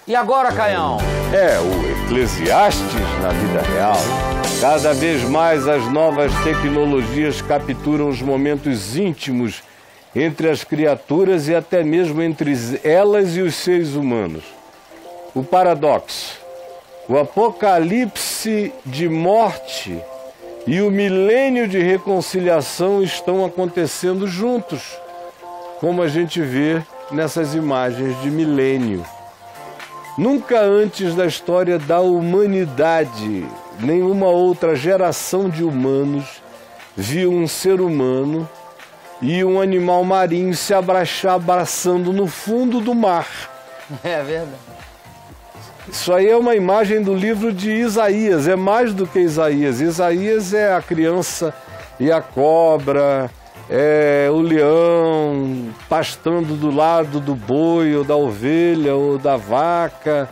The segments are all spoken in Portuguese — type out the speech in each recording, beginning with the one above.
E agora, Caião? É o Eclesiastes na vida real. Cada vez mais as novas tecnologias capturam os momentos íntimos entre as criaturas e até mesmo entre elas e os seres humanos. O paradoxo, o apocalipse de morte e o milênio de reconciliação estão acontecendo juntos, como a gente vê nessas imagens de milênio. Nunca antes da história da humanidade, nenhuma outra geração de humanos viu um ser humano e um animal marinho se abraçando no fundo do mar. É verdade. Isso aí é uma imagem do livro de Isaías, é mais do que Isaías. Isaías é a criança e a cobra, é o leão pastando do lado do boi, ou da ovelha, ou da vaca.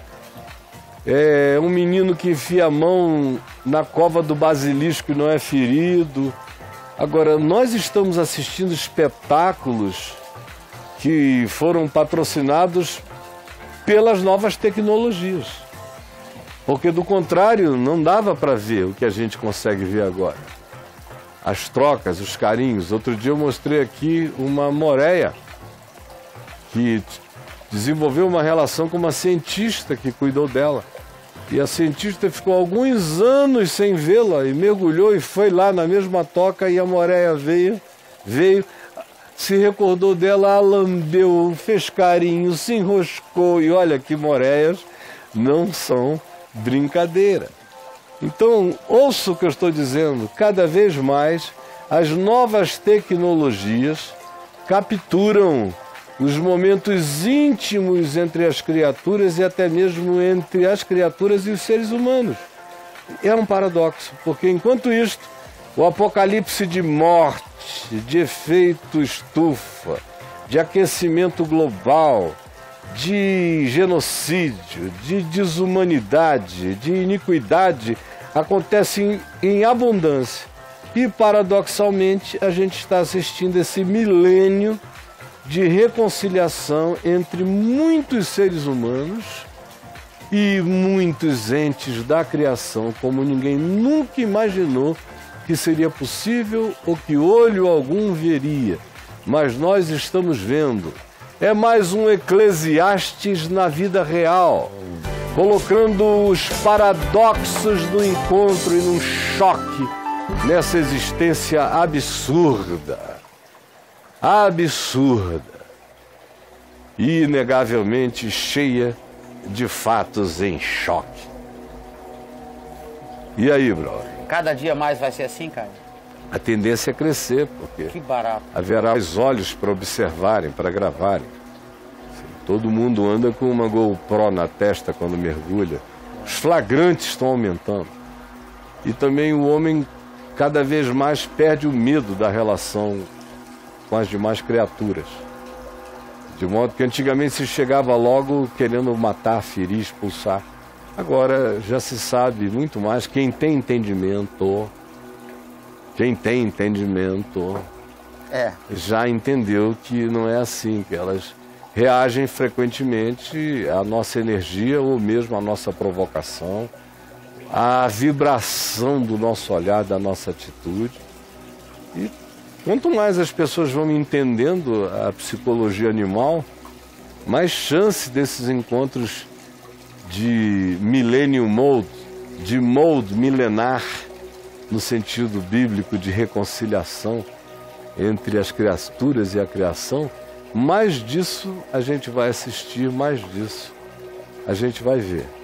É um menino que enfia a mão na cova do basilisco e não é ferido. Agora, nós estamos assistindo espetáculos que foram patrocinados pelas novas tecnologias. Porque, do contrário, não dava para ver o que a gente consegue ver agora. As trocas, os carinhos. Outro dia eu mostrei aqui uma moreia que desenvolveu uma relação com uma cientista que cuidou dela. E a cientista ficou alguns anos sem vê-la e mergulhou e foi lá na mesma toca e a moreia veio, se recordou dela, a lambeu, fez carinho, se enroscou. E olha que moreias não são brincadeira. Então, ouça o que eu estou dizendo, cada vez mais as novas tecnologias capturam os momentos íntimos entre as criaturas e até mesmo entre as criaturas e os seres humanos. É um paradoxo, porque enquanto isto, o apocalipse de morte, de efeito estufa, de aquecimento global, de genocídio, de desumanidade, de iniquidade, acontece em abundância. E, paradoxalmente, a gente está assistindo esse milênio de reconciliação entre muitos seres humanos e muitos entes da criação, como ninguém nunca imaginou que seria possível ou que olho algum veria. Mas nós estamos vendo. É mais um Eclesiastes na vida real, colocando os paradoxos do encontro e num choque nessa existência absurda. Absurda e inegavelmente cheia de fatos em choque. E aí, brother? Cada dia mais vai ser assim, cara? A tendência é crescer, porque Que barato. haverá os olhos para observarem, para gravarem. Todo mundo anda com uma GoPro na testa quando mergulha. Os flagrantes estão aumentando. E também o homem cada vez mais perde o medo da relação com as demais criaturas. De modo que antigamente se chegava logo querendo matar, ferir, expulsar. Agora já se sabe muito mais. Quem tem entendimento já entendeu que não é assim, que elas reagem frequentemente à nossa energia ou mesmo à nossa provocação, à vibração do nosso olhar, da nossa atitude. E quanto mais as pessoas vão entendendo a psicologia animal, mais chance desses encontros de millennium mode, de mode milenar, no sentido bíblico de reconciliação entre as criaturas e a criação, mais disso a gente vai assistir, mais disso a gente vai ver.